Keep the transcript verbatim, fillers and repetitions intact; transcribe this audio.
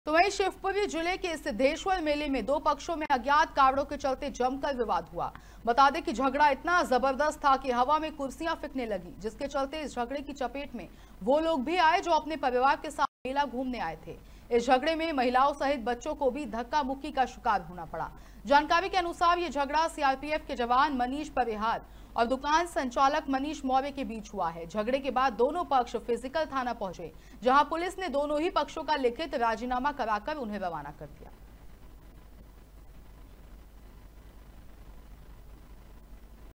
तो वहीं शिवपुरी जिले के सिद्धेश्वर मेले में दो पक्षों में अज्ञात कावड़ों के चलते जमकर विवाद हुआ। बता दें कि झगड़ा इतना जबरदस्त था कि हवा में कुर्सियां फेंकने लगी, जिसके चलते इस झगड़े की चपेट में वो लोग भी आए जो अपने परिवार के साथ मेला घूमने आए थे। इस झगड़े में महिलाओं सहित बच्चों को भी धक्का मुक्की का शिकार होना पड़ा। जानकारी के अनुसार ये झगड़ा सीआरपीएफ के जवान मनीष परिहार और दुकान संचालक मनीष मौर्य के बीच हुआ है। झगड़े के बाद दोनों पक्ष फिजिकल थाना पहुंचे, जहां पुलिस ने दोनों ही पक्षों का लिखित राजीनामा कराकर उन्हें रवाना कर दिया।